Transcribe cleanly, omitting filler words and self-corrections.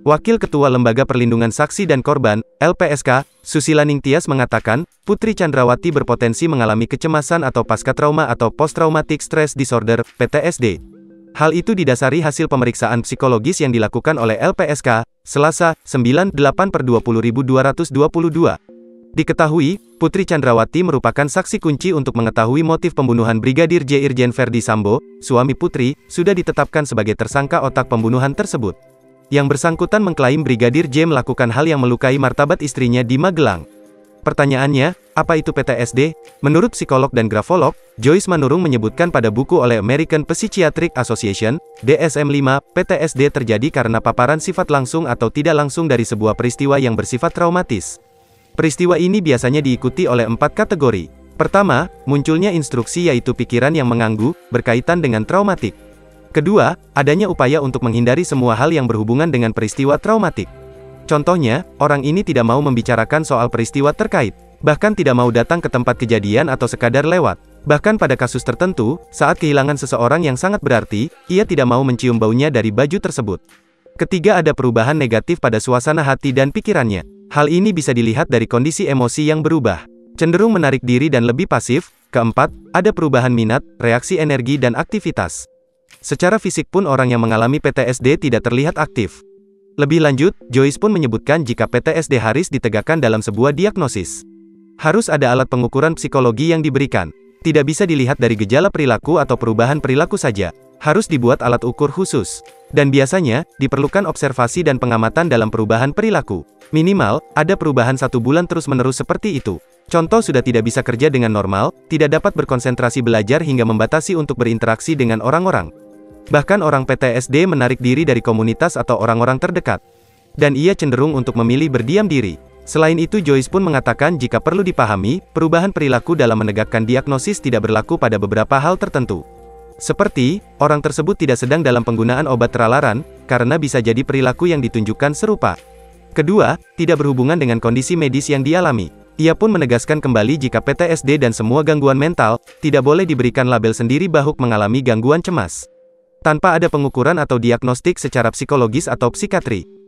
Wakil Ketua Lembaga Perlindungan Saksi dan Korban, LPSK, Susila Ningtyas mengatakan, Putri Chandrawati berpotensi mengalami kecemasan atau pasca-trauma atau Post-Traumatic Stress Disorder, PTSD. Hal itu didasari hasil pemeriksaan psikologis yang dilakukan oleh LPSK, Selasa, 98/20.222. Diketahui, Putri Chandrawati merupakan saksi kunci untuk mengetahui motif pembunuhan Brigadir J. Irjen Verdi Sambo, suami Putri, sudah ditetapkan sebagai tersangka otak pembunuhan tersebut. Yang bersangkutan mengklaim Brigadir J melakukan hal yang melukai martabat istrinya di Magelang. Pertanyaannya, apa itu PTSD? Menurut psikolog dan grafolog, Joyce Manurung menyebutkan pada buku oleh American Psychiatric Association, DSM-5, PTSD terjadi karena paparan sifat langsung atau tidak langsung dari sebuah peristiwa yang bersifat traumatis. Peristiwa ini biasanya diikuti oleh 4 kategori. Pertama, munculnya instruksi yaitu pikiran yang mengganggu, berkaitan dengan traumatik. Kedua, adanya upaya untuk menghindari semua hal yang berhubungan dengan peristiwa traumatik. Contohnya, orang ini tidak mau membicarakan soal peristiwa terkait, bahkan tidak mau datang ke tempat kejadian atau sekadar lewat. Bahkan pada kasus tertentu, saat kehilangan seseorang yang sangat berarti, ia tidak mau mencium baunya dari baju tersebut. Ketiga, ada perubahan negatif pada suasana hati dan pikirannya. Hal ini bisa dilihat dari kondisi emosi yang berubah, cenderung menarik diri dan lebih pasif. Keempat, ada perubahan minat, reaksi energi dan aktivitas. Secara fisik pun orang yang mengalami PTSD tidak terlihat aktif. Lebih lanjut, Joyce pun menyebutkan jika PTSD harus ditegakkan dalam sebuah diagnosis. Harus ada alat pengukuran psikologi yang diberikan. Tidak bisa dilihat dari gejala perilaku atau perubahan perilaku saja. Harus dibuat alat ukur khusus. Dan biasanya, diperlukan observasi dan pengamatan dalam perubahan perilaku. Minimal, ada perubahan 1 bulan terus-menerus seperti itu. Contoh sudah tidak bisa kerja dengan normal, tidak dapat berkonsentrasi belajar hingga membatasi untuk berinteraksi dengan orang-orang. Bahkan orang PTSD menarik diri dari komunitas atau orang-orang terdekat. Dan ia cenderung untuk memilih berdiam diri. Selain itu Joyce pun mengatakan jika perlu dipahami, perubahan perilaku dalam menegakkan diagnosis tidak berlaku pada beberapa hal tertentu. Seperti, orang tersebut tidak sedang dalam penggunaan obat terlarang, karena bisa jadi perilaku yang ditunjukkan serupa. Kedua, tidak berhubungan dengan kondisi medis yang dialami. Ia pun menegaskan kembali jika PTSD dan semua gangguan mental, tidak boleh diberikan label sendiri bahwa mengalami gangguan cemas tanpa ada pengukuran atau diagnostik secara psikologis atau psikiatri.